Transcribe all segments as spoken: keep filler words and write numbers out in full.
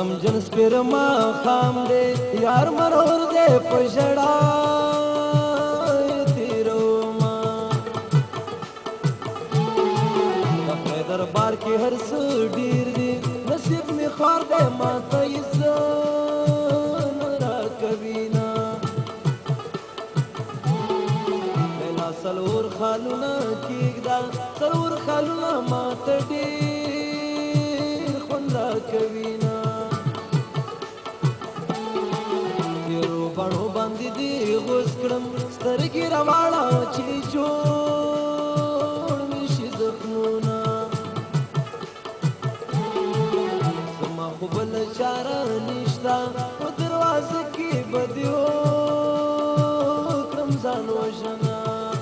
غم جنس پر ما خام دے یار مرور دے پژڑا تیرو ما خپل دربار کې هر څه ډیر دي نصیب می خار دے ما ته عزت را کوینا لیلا سلور خالونه کېږدا سلور خالونه ما ته ډیر خوند را کوینا بڼو باندې دی غوس کړم سترګې راواړه چې جوړ مې شي زخمونه زما خو بل چاره نشته په دروازه کې به دې وکړم ځان وژنه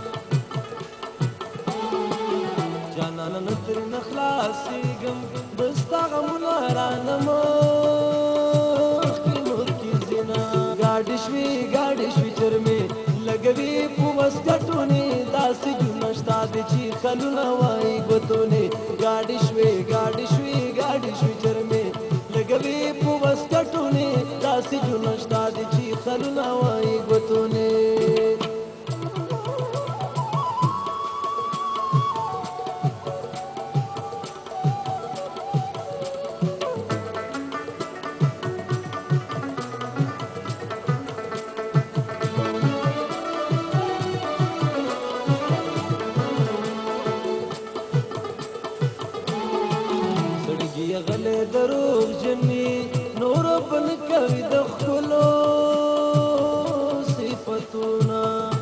جانانه نه ترېنه خلاصېږم د ستا غمونه رانه गाड़ी श्वी गाड़ी श्वी चरमे लगवी पुवस गटोने दासी जुनष्टा देची खलुना वाई गोतोने गाड़ी श्वी गाड़ी श्वी गाड़ी श्वी चरमे लगवी पुवस गटोने दासी जुनष्टा देची खलुना वाई गोतोने غلې دروغ جنې نور بن کوي د خلو صفاتونه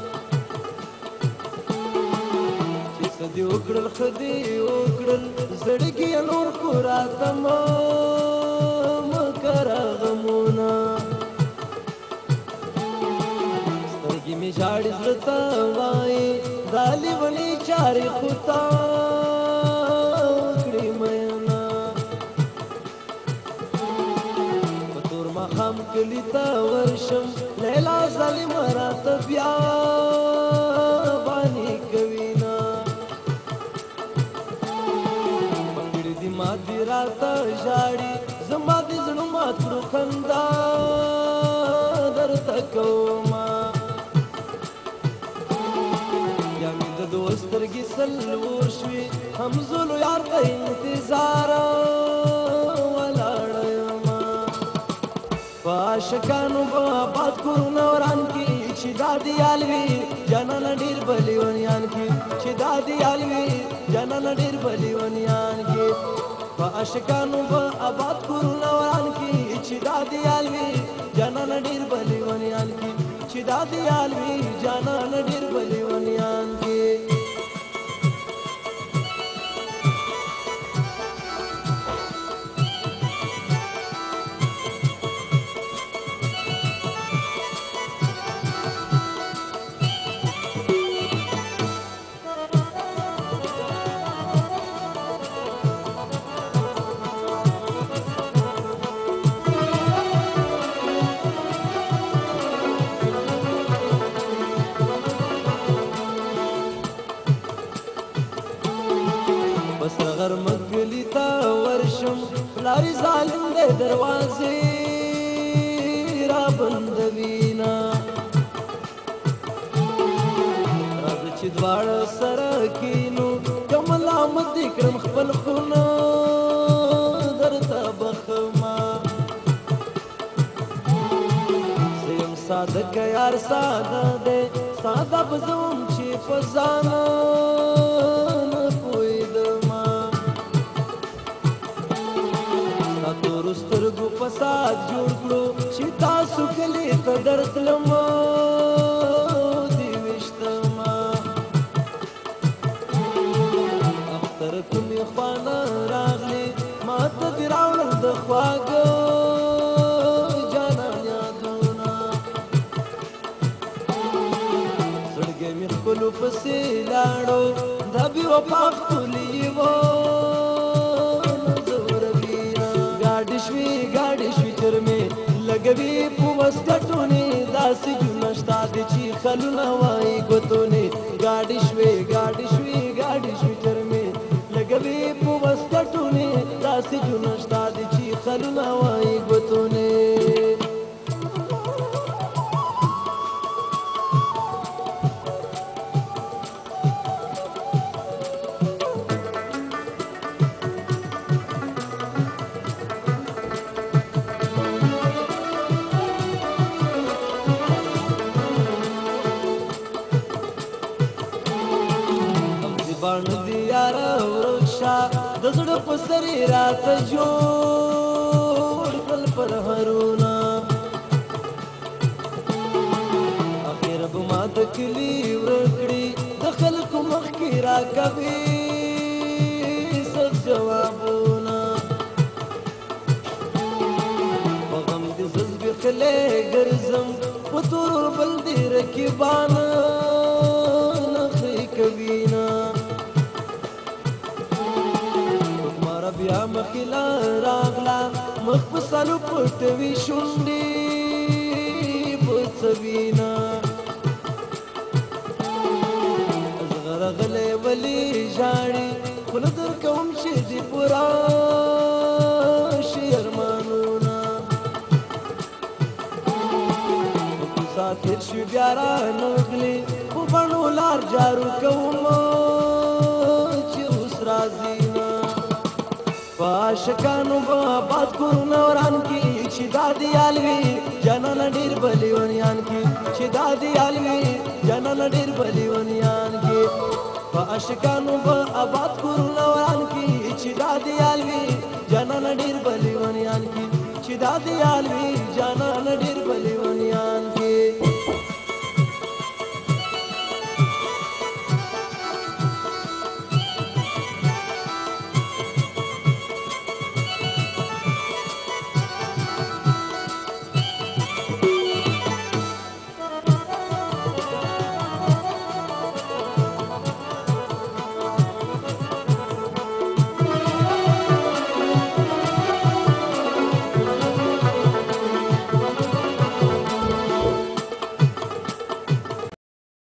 چې سدي وکړل خدي وکړل زړګي نور قراتم مکر غمونه سترګې می جاړې زړه وای دالي ونی چاري خطا خام کلی تا ورشم لیلا ظالم رات بیا بانی کوینا منګړي دی ما دی رات ژاړي زما دی زړه ما تر خندا درته کوما یا مې د دوسترګي سلور شوي هم زلو یار ته انتظار عاشقانو په آباد کورونه وران کې چې دادی الوی جنان ډیر بلیونیان کې چې دادی الوی جنان ډیر بلیونیان کې په عاشقانو په آباد کورونه وران کې چې دادی الوی جنان ډیر بلیونیان کې چې دادی الوی جنان ډیر بلیونیان کې بس غر مګلی تا ورشم لاري ظالم دې دروازې را بندوینا راځي چې دواړه سره کینو کملا مت کرم خپل خونه درته بخما سیم صادق یار ساده دې ساده بزوم چې فزانه سترګو فساد جوړ کړو چې تاسو کلی ته درتلم دی وشتما اختر کومې خواله راغلې ما ته دې راوړل د خواږه جانان یادونه زړګی مې خپلو پسې لاړو دا بې وفا ښکلي وه गाड़ी श्वी गाड़ी श्वी चरमे लगवी पुवस गटोने दासी जुनष्टा देची खलुना वाई गोतोने गाड़ी श्वी गाड़ी श्वी गाड़ी श्वी चरमे लगवी पुवस गटोने दासी जुनष्टा देची खलुना वाई गोतोने بڼ دي یاره ورک شه د زړه په سر یې راته جوړ کړل پرهرونه اخر به ما د کلي ورک کړي د خلکو مخکې راکوي سخت جوابونه په غم دې زه زبېښلی ګرځم په تورو بل دې رقیبانه نخرې کوینه ماره بیا مخې له راغله مخ په سلو پټوي شونډې په څوینه زغره غلی ولې ژاړي خوله درکوم چې دې پوره شي ارمانونه تیر شوي بیا رانغلې په بڼو لار جارو کوم چې اوس راځي نه په عاشقانو به آباد کورونه وران کي چې دا دیال وي جانانه ډېر به لیونیان کي چې دا دیال وي جانانه ډېر به لیونیان کي په عاشقانو به آباد کورونه وران کي چې دا دیال وي جانانه ډېر به لیونیان کي چې دا دیال وي